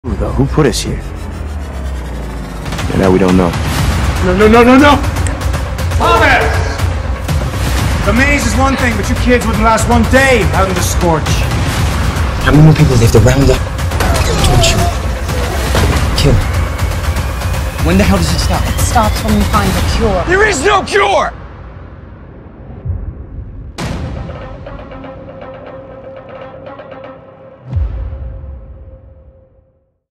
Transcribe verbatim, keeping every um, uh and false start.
Who, though? Who put us here? And now we don't know. No, no, no, no, no! Thomas! The maze is one thing, but you kids wouldn't last one day out in the scorch. How many more people they have to round up, torture, kill? When the hell does it stop? It stops when we find a cure. There is no cure!